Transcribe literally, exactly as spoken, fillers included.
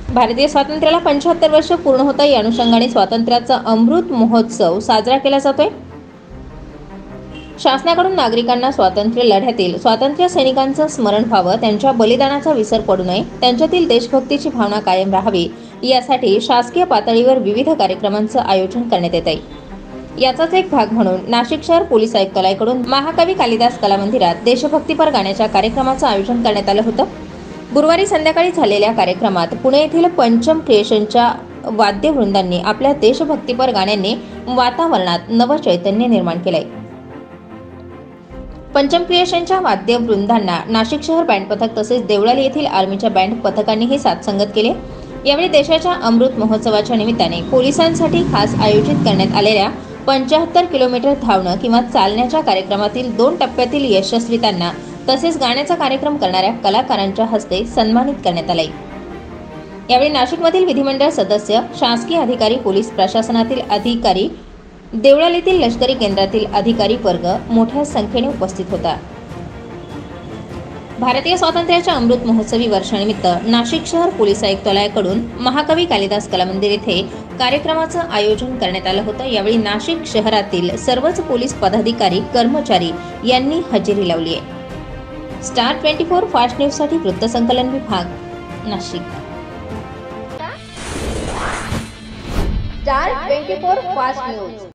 भारतीय स्वातंत्र्याला पंच्याहत्तर वर्ष पूर्ण होता, या अनुषंगाने स्वातंत्र्याचा अमृत महोत्सव साजरा केला जातोय। शासनाकडून नागरिकांना स्वातंत्र्य लढ्यातील स्वातंत्र्य सैनिकांचं स्मरण व्हावं, त्यांच्या बलिदानाचा विसर पडू नये, त्यांच्यातील देशभक्तीची भावना कायम राहावी, यासाठी शासकीय पातळीवर विविध कार्यक्रमांचं आयोजन करण्यात येत आहे। याचाच एक भाग म्हणून नाशिक शहर पोलीस आयुक्तालयाकडून महाकवी कालिदास कला मंदिरात देशभक्तीपर गाण्याच्या कार्यक्रमाचं आयोजन करण्यात आलं होतं। गुरुवारी संध्याकाळी झालेल्या कार्यक्रमात पुणे येथील पंचम क्रिएशनच्या वाद्यवृंदांनी आपल्या देशभक्तीपर गाण्यांनी वातावरणात नवचैतन्य निर्माण केलंय। पंचम क्रिएशनच्या वाद्यवृंदांना नाशिक शहर बँड पथक तसेच देवळाली येथील आर्मीच्या बँड पथकांनीही साथ संगत केले। यावेळी देशाच्या अमृत महोत्सवाच्या निमित्ताने पोलिसांसाठी खास आयोजित करण्यात आलेल्या पंच्याहत्तर किलोमीटर धावणं किंवा चालण्याच्या कार्यक्रमातील दोन टप्प्यातील यशस्वीतांना तसेच गाण्याचा कार्यक्रम करणाऱ्या कलाकारांच्या हस्ते सन्मानित करण्यात आले। यावेळी नाशिकमधील विधिमंडळ सदस्य, शासकीय अधिकारी, पोलीस प्रशासनातील अधिकारी, देवळालीतील लष्करी केंद्रातील अधिकारी वर्ग मोठ्या संख्येने उपस्थित होता। भारतीय स्वातंत्र्याच्या अमृत महोत्सवी वर्षानिमित्त नाशिक शहर पोलीस आयुक्तालयाकडून महाकवी कालिदास कला मंदिर येथे कार्यक्रमाचं आयोजन करण्यात आलं होतं। यावेळी नाशिक शहरातील सर्वच पोलीस पदाधिकारी, कर्मचारी यांनी हजेरी लावली आहे। Star twenty four fast news साठी वृत्तसंकलन विभाग, Nashik. Star twenty four fast news.